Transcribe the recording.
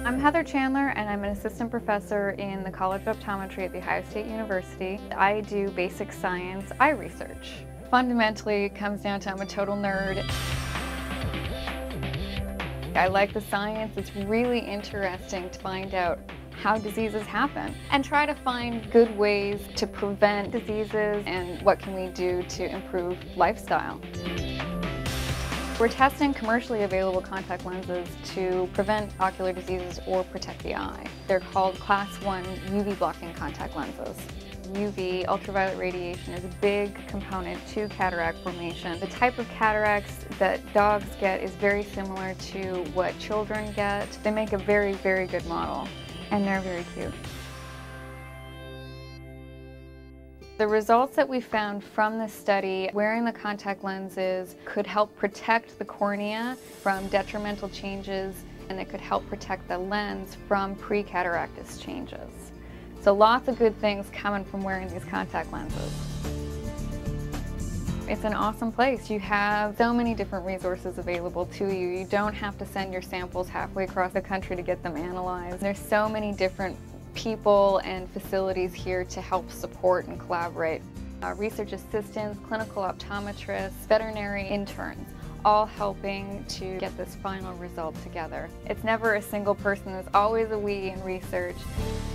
I'm Heather Chandler, and I'm an assistant professor in the College of Optometry at The Ohio State University. I do basic science eye research. Fundamentally, it comes down to I'm a total nerd. I like the science. It's really interesting to find out how diseases happen and try to find good ways to prevent diseases and what can we do to improve lifestyle. We're testing commercially available contact lenses to prevent ocular diseases or protect the eye. They're called Class 1 UV blocking contact lenses. UV, ultraviolet radiation, is a big component to cataract formation. The type of cataracts that dogs get is very similar to what children get. They make a very, very good model, and they're very cute. The results that we found from this study, wearing the contact lenses could help protect the cornea from detrimental changes, and it could help protect the lens from pre-cataractous changes. So lots of good things coming from wearing these contact lenses. It's an awesome place. You have so many different resources available to you. You don't have to send your samples halfway across the country to get them analyzed. There's so many different people and facilities here to help support and collaborate. Research assistants, clinical optometrists, veterinary interns, all helping to get this final result together. It's never a single person, there's always a we in research.